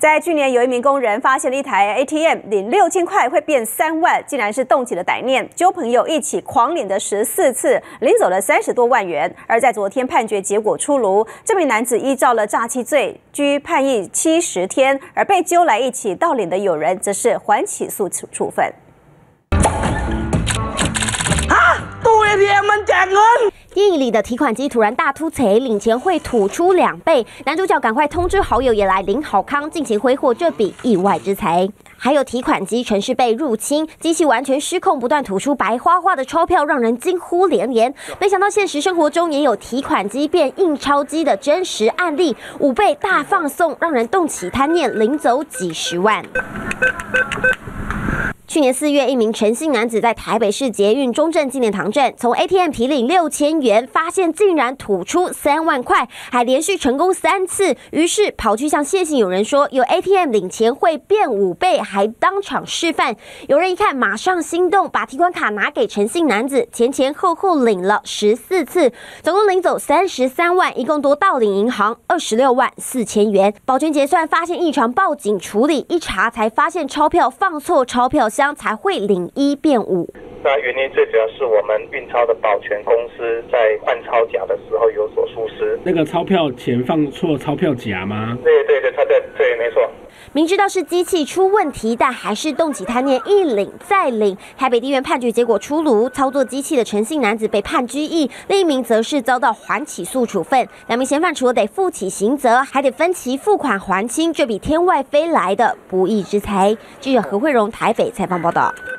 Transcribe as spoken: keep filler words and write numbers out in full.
在去年，有一名工人发现了一台 A T M 领六千块会变三万，竟然是动起了歹念，揪朋友一起狂领的十四次，领走了三十多万元。而在昨天判决结果出炉，这名男子依照了诈欺罪，拘判役七十天，而被揪来一起盗领的友人则是缓起诉处分。 啊，ตู้ A T M มันแจกเงิน。 电影里的提款机突然大突贼，领钱会吐出两倍，男主角赶快通知好友也来领好康，尽情挥霍这笔意外之财。还有提款机程式被入侵，机器完全失控，不断吐出白花花的钞票，让人惊呼连连。没想到现实生活中也有提款机变印钞机的真实案例，五倍大放送，让人动起贪念，领走几十万。 去年四月，一名陈姓男子在台北市捷运中正纪念堂站从 A T M 提领六千元，发现竟然吐出三万块，还连续成功三次，于是跑去向谢姓友人说有 A T M 领钱会变五倍，还当场示范。有人一看马上心动，把提款卡拿给陈姓男子，前前后后领了十四次，总共领走三十三万，一共多盗领银行二十六万四千元。保全结算发现异常，报警处理，一查才发现钞票放错钞票箱。 才会领一变五。 那原因最主要是我们运钞的保全公司在换钞夹的时候有所疏失。 那个钞票钱放错钞票夹吗？ 对对对，他在对，没错。 明知道是机器出问题，但还是动起贪念，一领再领。台北地院判决结果出炉，操作机器的陈姓男子被判拘役，另一名则是遭到缓起诉处分。两名嫌犯除了得负起刑责，还得分期付款还清这笔天外飞来的不义之财。记者何慧荣台北采访报道。